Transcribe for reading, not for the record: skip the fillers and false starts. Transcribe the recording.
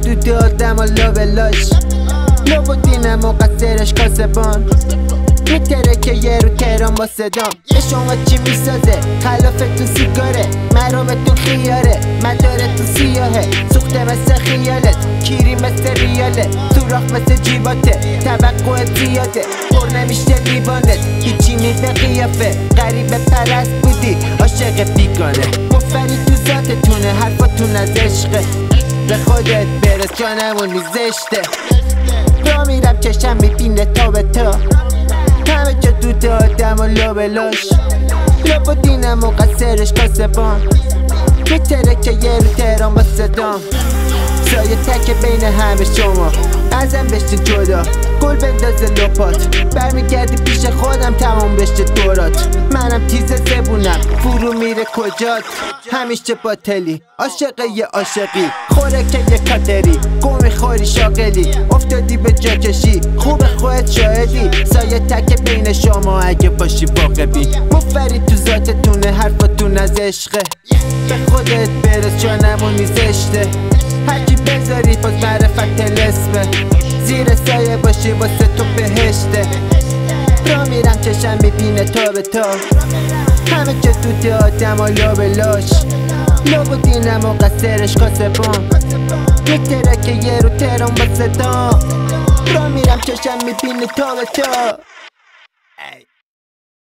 دود آدم و لابلاش لب و دینم و قصرش کاسبان میتره که یه رو تهران با صدام به شما چی میسازه؟ خلافتون سیگاره مرامتون خیاره مدارتون سیاهه سوخته مثل خیالت کیری مثل ریاله سوراخ مثل جیباته توقعت زیاده پر نمیشه لیوانت هیچی نیست به قیافه غریبه پرست بودی عاشق بیگانه مفری تو ذاتتونه حرفاتون از عشقه به خودت برس جانمونی زشته را میرم چشم میبینه تا به تا همه جا دود آدم و لابلاش لب و دینم و قصرش کاسبان میتره که یه رو تهران با صدام سایه تک بین همه شما ازم بشتی جدا گل بندازه لپات برمیگردی پیش خودم تمام بشه دورات منم تیز زبونم فرو میره کجات همیشه باطلی عاشق یه عاشقی خوره که یه کاتری گم خوری شاغلی افتادی به جا کشی خوب خودت شاهدی سایه تک بین شما اگه باشی واقعی مفری تو ذاتتونه حرفاتون از عشقه به خودت برس جانمونی زشته هرکی بذاری باز معرفت لسمه زیر سایه باشی واسه تو بهشته را میرم چشم میبینه تا به تا همه جا دود آدم و لابلاش لب و دینم و قصرش کاسبان میتره که یه رو تهران با صدام را میرم چشم میبینه تا به تا